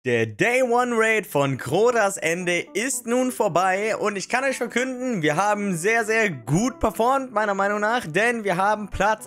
Der Day One Raid von Crotas Ende ist nun vorbei und ich kann euch verkünden, wir haben sehr, sehr gut performt, meiner Meinung nach, denn wir haben Platz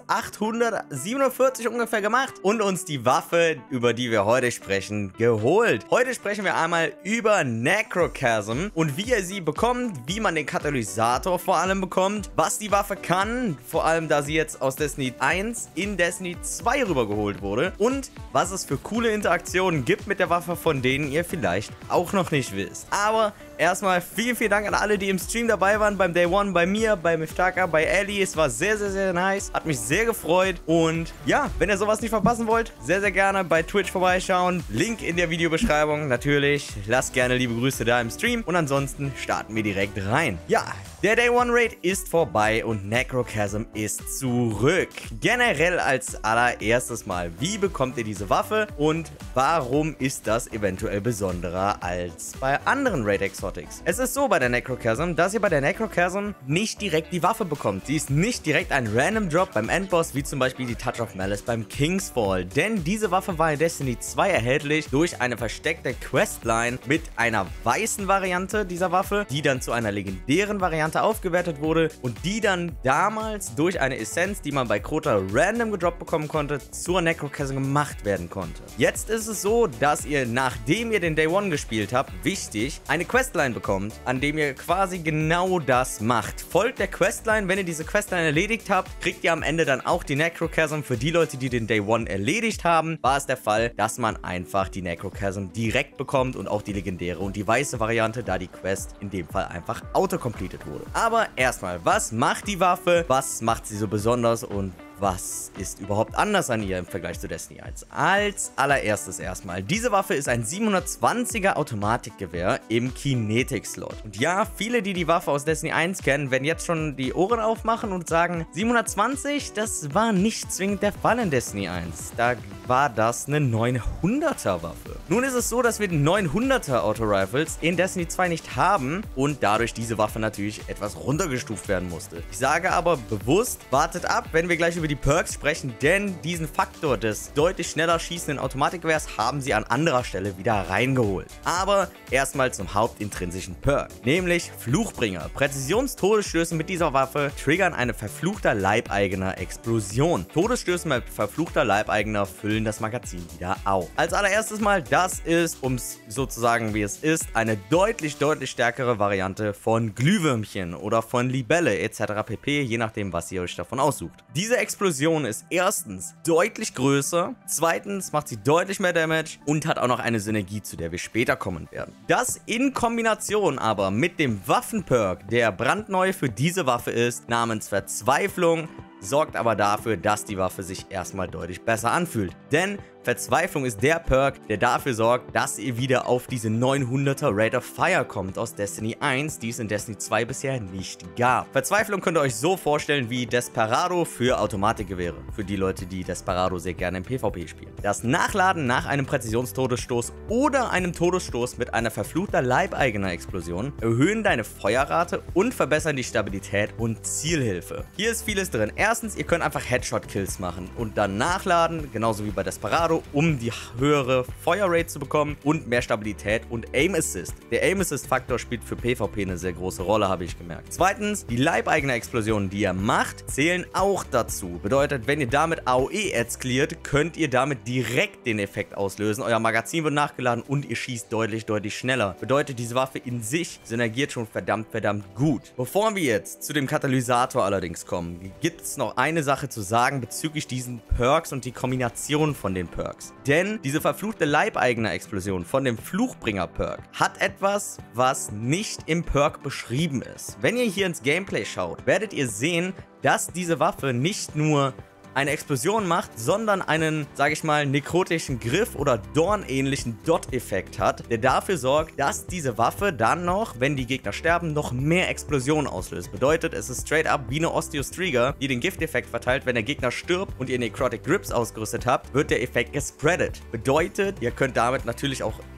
847 ungefähr gemacht und uns die Waffe, über die wir heute sprechen, geholt. Heute sprechen wir einmal über Necrochasm und wie ihr sie bekommt, wie man den Katalysator vor allem bekommt, was die Waffe kann, vor allem da sie jetzt aus Destiny 1 in Destiny 2 rübergeholt wurde und was es für coole Interaktionen gibt mit der Waffe, von denen ihr vielleicht auch noch nicht wisst. Aber erstmal vielen, vielen Dank an alle, die im Stream dabei waren, beim Day One, bei mir, bei Miftaka, bei Ellie. Es war sehr, sehr, sehr nice. Hat mich sehr gefreut. Und ja, wenn ihr sowas nicht verpassen wollt, sehr, sehr gerne bei Twitch vorbeischauen. Link in der Videobeschreibung natürlich. Lasst gerne liebe Grüße da im Stream. Und ansonsten starten wir direkt rein. Ja, der Day One Raid ist vorbei und Necrochasm ist zurück. Generell als allererstes mal, wie bekommt ihr diese Waffe und warum ist das eventuell besonderer als bei anderen Raid Exotics? Es ist so bei der Necrochasm, dass ihr bei der Necrochasm nicht direkt die Waffe bekommt. Sie ist nicht direkt ein Random Drop beim Endboss, wie zum Beispiel die Touch of Malice beim Kingsfall. Denn diese Waffe war in Destiny 2 erhältlich durch eine versteckte Questline mit einer weißen Variante dieser Waffe, die dann zu einer legendären Variante aufgewertet wurde und die dann damals durch eine Essenz, die man bei Crota random gedroppt bekommen konnte, zur Necrochasm gemacht werden konnte. Jetzt ist es so, dass ihr, nachdem ihr den Day One gespielt habt, wichtig, eine Questline bekommt, an dem ihr quasi genau das macht. Folgt der Questline, wenn ihr diese Questline erledigt habt, kriegt ihr am Ende dann auch die Necrochasm. Für die Leute, die den Day One erledigt haben, war es der Fall, dass man einfach die Necrochasm direkt bekommt und auch die legendäre und die weiße Variante, da die Quest in dem Fall einfach autocompleted wurde. Aber erstmal, was macht die Waffe? Was macht sie so besonders und was ist überhaupt anders an ihr im Vergleich zu Destiny 1? Als allererstes erstmal, diese Waffe ist ein 720er Automatikgewehr im Kinetic-Slot. Und ja, viele, die die Waffe aus Destiny 1 kennen, werden jetzt schon die Ohren aufmachen und sagen, 720, das war nicht zwingend der Fall in Destiny 1. Da war das eine 900er Waffe. Nun ist es so, dass wir die 900er Auto-Rifles in Destiny 2 nicht haben und dadurch diese Waffe natürlich etwas runtergestuft werden musste. Ich sage aber bewusst, wartet ab, wenn wir gleich über die Perks sprechen, denn diesen Faktor des deutlich schneller schießenden Automatikgewehrs haben sie an anderer Stelle wieder reingeholt. Aber erstmal zum hauptintrinsischen Perk, nämlich Fluchbringer. Präzisionstodesstöße mit dieser Waffe triggern eine verfluchter Leibeigener Explosion. Todesstöße mit verfluchter Leibeigener füllen das Magazin wieder auf. Als allererstes mal, das ist, um es sozusagen wie es ist, eine deutlich stärkere Variante von Glühwürmchen oder von Libelle etc. pp, je nachdem, was ihr euch davon aussucht. Diese Explosion ist erstens deutlich größer, zweitens macht sie deutlich mehr Damage und hat auch noch eine Synergie, zu der wir später kommen werden. Das in Kombination aber mit dem Waffenperk, der brandneu für diese Waffe ist, namens Verzweiflung, sorgt aber dafür, dass die Waffe sich erstmal deutlich besser anfühlt. Denn Verzweiflung ist der Perk, der dafür sorgt, dass ihr wieder auf diese 900er Rate of Fire kommt aus Destiny 1, die es in Destiny 2 bisher nicht gab. Verzweiflung könnt ihr euch so vorstellen wie Desperado für Automatikgewehre. Für die Leute, die Desperado sehr gerne im PvP spielen. Das Nachladen nach einem Präzisionstodesstoß oder einem Todesstoß mit einer verfluchter Leibeigener Explosion erhöhen deine Feuerrate und verbessern die Stabilität und Zielhilfe. Hier ist vieles drin. Erstens, ihr könnt einfach Headshot-Kills machen und dann nachladen, genauso wie bei Desperado, um die höhere Feuerrate zu bekommen und mehr Stabilität und Aim Assist. Der Aim Assist Faktor spielt für PvP eine sehr große Rolle, habe ich gemerkt. Zweitens, die Leibeigener Explosionen, die ihr macht, zählen auch dazu. Bedeutet, wenn ihr damit AOE-Ads cleart, könnt ihr damit direkt den Effekt auslösen. Euer Magazin wird nachgeladen und ihr schießt deutlich schneller. Bedeutet, diese Waffe in sich synergiert schon verdammt gut. Bevor wir jetzt zu dem Katalysator allerdings kommen, gibt es noch eine Sache zu sagen bezüglich diesen Perks und die Kombination von den Perks. Denn diese verfluchte Leibeigener-Explosion von dem Fluchbringer-Perk hat etwas, was nicht im Perk beschrieben ist. Wenn ihr hier ins Gameplay schaut, werdet ihr sehen, dass diese Waffe nicht nur eine Explosion macht, sondern einen, sage ich mal, nekrotischen Griff oder Dorn-ähnlichen Dot-Effekt hat, der dafür sorgt, dass diese Waffe dann noch, wenn die Gegner sterben, noch mehr Explosionen auslöst. Bedeutet, es ist straight up wie eine Osteostrieger, die den Gifteffekt verteilt. Wenn der Gegner stirbt und ihr Necrotic Grips ausgerüstet habt, wird der Effekt gespreadet. Bedeutet, ihr könnt damit natürlich auch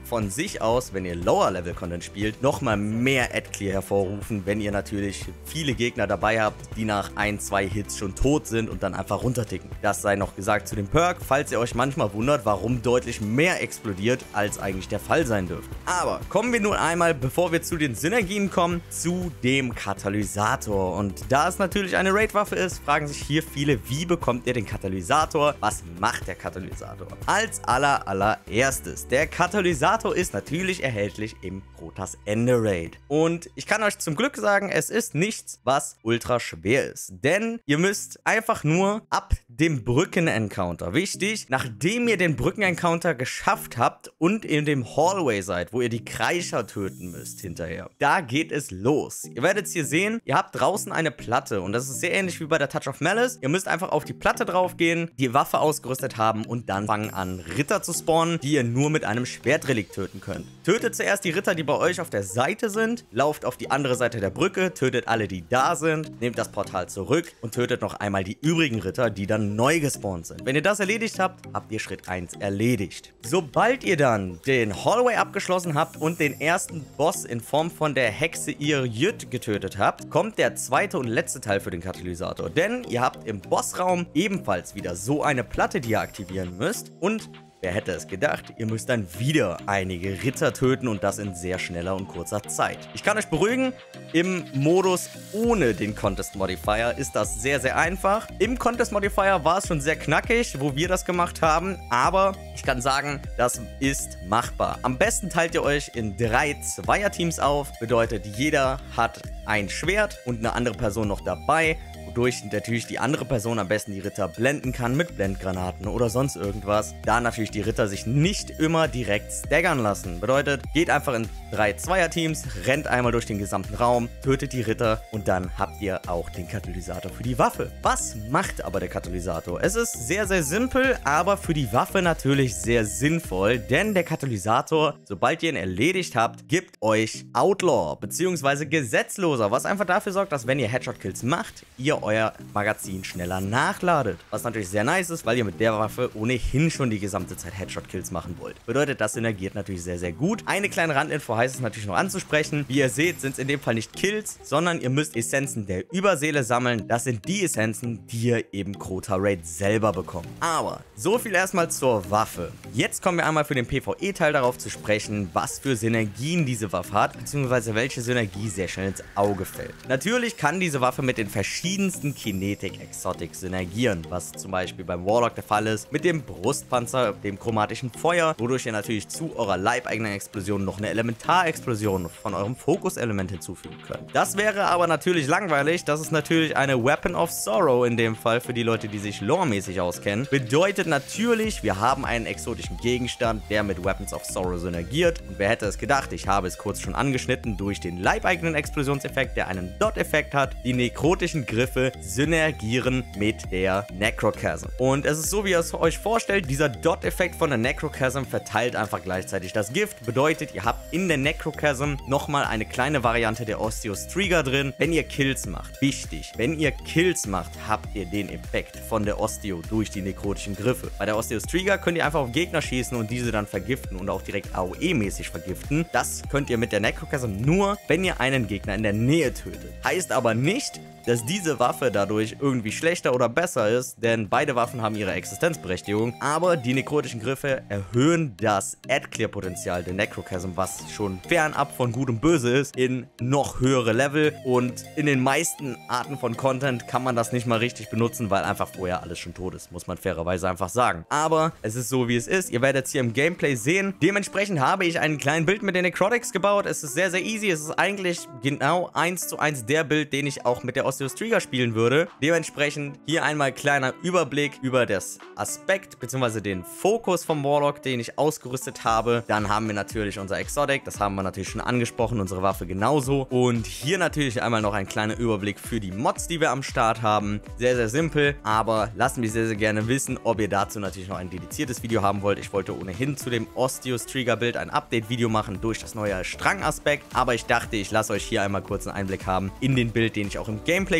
von sich aus, wenn ihr Lower-Level-Content spielt, nochmal mehr Ad-Clear hervorrufen, wenn ihr natürlich viele Gegner dabei habt, die nach 1, 2 Hits schon tot sind und dann einfach runterticken. Das sei noch gesagt zu dem Perk, falls ihr euch manchmal wundert, warum deutlich mehr explodiert, als eigentlich der Fall sein dürfte. Aber kommen wir nun einmal, bevor wir zu den Synergien kommen, zu dem Katalysator. Und da es natürlich eine Raid-Waffe ist, fragen sich hier viele, wie bekommt ihr den Katalysator? Was macht der Katalysator? Als allererstes, der Katalysator ist natürlich erhältlich im Krotas Ende Raid. Und ich kann euch zum Glück sagen, es ist nichts, was ultra schwer ist. Denn ihr müsst einfach nur ab dem Brücken-Encounter, wichtig, nachdem ihr den Brücken-Encounter geschafft habt und in dem Hallway seid, wo ihr die Kreischer töten müsst hinterher, da geht es los. Ihr werdet es hier sehen, ihr habt draußen eine Platte und das ist sehr ähnlich wie bei der Touch of Malice. Ihr müsst einfach auf die Platte drauf gehen, die Waffe ausgerüstet haben und dann fangen an, Ritter zu spawnen, die ihr nur mit einem Schwertrelikt töten könnt. Tötet zuerst die Ritter, die bei euch auf der Seite sind, lauft auf die andere Seite der Brücke, tötet alle, die da sind, nehmt das Portal zurück und tötet noch einmal die übrigen Ritter, die dann neu gespawnt sind. Wenn ihr das erledigt habt, habt ihr Schritt 1 erledigt. Sobald ihr dann den Hallway abgeschlossen habt und den ersten Boss in Form von der Hexe Irjüt getötet habt, kommt der zweite und letzte Teil für den Katalysator. Denn ihr habt im Bossraum ebenfalls wieder so eine Platte, die ihr aktivieren müsst und wer hätte es gedacht, ihr müsst dann wieder einige Ritter töten und das in sehr schneller und kurzer Zeit. Ich kann euch beruhigen, im Modus ohne den Contest Modifier ist das sehr, sehr einfach. Im Contest Modifier war es schon sehr knackig, wo wir das gemacht haben, aber ich kann sagen, das ist machbar. Am besten teilt ihr euch in 3 Zweierteams auf, bedeutet jeder hat ein Schwert und eine andere Person noch dabei, wodurch natürlich die andere Person am besten die Ritter blenden kann mit Blendgranaten oder sonst irgendwas. Da natürlich die Ritter sich nicht immer direkt staggern lassen. Bedeutet, geht einfach in 3 Zweierteams, rennt einmal durch den gesamten Raum, tötet die Ritter und dann habt ihr auch den Katalysator für die Waffe. Was macht aber der Katalysator? Es ist sehr, sehr simpel, aber für die Waffe natürlich sehr sinnvoll, denn der Katalysator, sobald ihr ihn erledigt habt, gibt euch Outlaw bzw. Gesetzloser, was einfach dafür sorgt, dass wenn ihr Headshot-Kills macht, ihr euer Magazin schneller nachladet. Was natürlich sehr nice ist, weil ihr mit der Waffe ohnehin schon die gesamte Zeit Headshot-Kills machen wollt. Bedeutet, das synergiert natürlich sehr, sehr gut. Eine kleine Randinfo heißt es natürlich noch anzusprechen. Wie ihr seht, sind es in dem Fall nicht Kills, sondern ihr müsst Essenzen der Überseele sammeln. Das sind die Essenzen, die ihr eben Crota Raid selber bekommt. Aber so viel erstmal zur Waffe. Jetzt kommen wir einmal für den PvE-Teil darauf zu sprechen, was für Synergien diese Waffe hat, beziehungsweise welche Synergie sehr schnell ins Auge fällt. Natürlich kann diese Waffe mit den verschiedensten Kinetic Exotics synergieren, was zum Beispiel beim Warlock der Fall ist, mit dem Brustpanzer, dem chromatischen Feuer, wodurch ihr natürlich zu eurer leibeigenen Explosion noch eine Elementarexplosion von eurem Fokuselement hinzufügen könnt. Das wäre aber natürlich langweilig, das ist natürlich eine Weapon of Sorrow in dem Fall für die Leute, die sich loremäßig auskennen. Bedeutet natürlich, wir haben einen exotischen Gegenstand, der mit Weapons of Sorrow synergiert und wer hätte es gedacht, ich habe es kurz schon angeschnitten, durch den leibeigenen Explosionseffekt, der einen Dot-Effekt hat, die nekrotischen Griffe synergieren mit der Necrochasm. Und es ist so, wie ihr es euch vorstellt, dieser Dot-Effekt von der Necrochasm verteilt einfach gleichzeitig das Gift. Bedeutet, ihr habt in der Necrochasm nochmal eine kleine Variante der Osteos Trigger drin, wenn ihr Kills macht. Wichtig, wenn ihr Kills macht, habt ihr den Effekt von der Osteo durch die nekrotischen Griffe. Bei der Osteos Trigger könnt ihr einfach auf Gegner schießen und diese dann vergiften und auch direkt AOE-mäßig vergiften. Das könnt ihr mit der Necrochasm nur, wenn ihr einen Gegner in der Nähe tötet. Heißt aber nicht, dass diese Waffe dadurch irgendwie schlechter oder besser ist, denn beide Waffen haben ihre Existenzberechtigung, aber die nekrotischen Griffe erhöhen das Ad-Clear-Potenzial der Necrochasm, was schon fernab von Gut und Böse ist, in noch höhere Level und in den meisten Arten von Content kann man das nicht mal richtig benutzen, weil einfach vorher alles schon tot ist, muss man fairerweise einfach sagen. Aber es ist so, wie es ist. Ihr werdet es hier im Gameplay sehen. Dementsprechend habe ich einen kleinen Bild mit den Necrotics gebaut. Es ist sehr, sehr easy. Es ist eigentlich genau 1:1 der Bild, den ich auch mit der Osteos Trigger spielen würde. Dementsprechend hier einmal kleiner Überblick über das Aspekt bzw. den Fokus vom Warlock, den ich ausgerüstet habe. Dann haben wir natürlich unser Exotic, das haben wir natürlich schon angesprochen, unsere Waffe genauso. Und hier natürlich einmal noch ein kleiner Überblick für die Mods, die wir am Start haben. Sehr, sehr simpel, aber lasst mich sehr, sehr gerne wissen, ob ihr dazu natürlich noch ein dediziertes Video haben wollt. Ich wollte ohnehin zu dem Osteos Trigger Bild ein Update-Video machen durch das neue Strangaspekt, aber ich dachte, ich lasse euch hier einmal kurz einen Einblick haben in den Bild, den ich auch im Gameplay gespielt habe.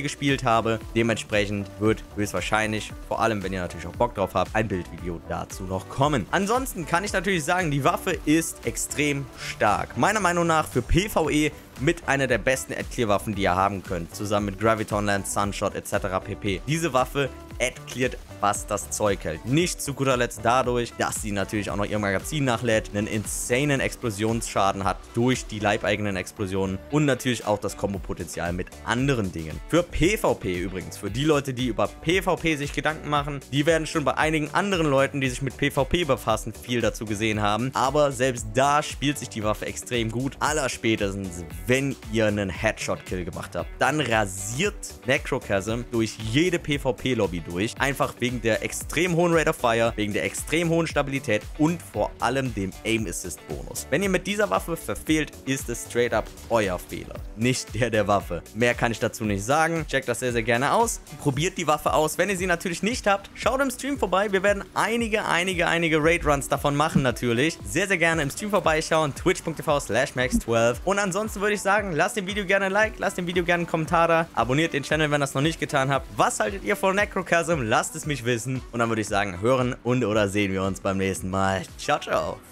habe. Dementsprechend wird höchstwahrscheinlich, vor allem wenn ihr natürlich auch Bock drauf habt, ein Bildvideo dazu noch kommen. Ansonsten kann ich natürlich sagen, die Waffe ist extrem stark. Meiner Meinung nach für PvE mit einer der besten Ad-Clear-Waffen, die ihr haben könnt. Zusammen mit Graviton Lance, Sunshot etc. pp. Diese Waffe ad-cleart, was das Zeug hält. Nicht zu guter Letzt dadurch, dass sie natürlich auch noch ihr Magazin nachlädt, einen insanen Explosionsschaden hat durch die leibeigenen Explosionen und natürlich auch das Kombo-Potenzial mit anderen Dingen. Für PvP übrigens, für die Leute, die über PvP sich Gedanken machen, die werden schon bei einigen anderen Leuten, die sich mit PvP befassen, viel dazu gesehen haben. Aber selbst da spielt sich die Waffe extrem gut. Allerspätestens, wenn ihr einen Headshot-Kill gemacht habt. Dann rasiert Necrochasm durch jede PvP-Lobby durch. Einfach wegen der extrem hohen Rate of Fire, wegen der extrem hohen Stabilität und vor allem dem Aim Assist Bonus. Wenn ihr mit dieser Waffe verfehlt, ist es straight up euer Fehler. Nicht der Waffe. Mehr kann ich dazu nicht sagen. Checkt das sehr, sehr gerne aus. Probiert die Waffe aus. Wenn ihr sie natürlich nicht habt, schaut im Stream vorbei. Wir werden einige Raid-Runs davon machen natürlich. Sehr, sehr gerne im Stream vorbeischauen. twitch.tv/max12. Und ansonsten würde ich sagen, lasst dem Video gerne ein Like, lasst dem Video gerne einen Kommentar da. Abonniert den Channel, wenn ihr das noch nicht getan habt. Was haltet ihr von Necrochasm? Lasst es mich wissen. Und dann würde ich sagen, hören und oder sehen wir uns beim nächsten Mal. Ciao, ciao.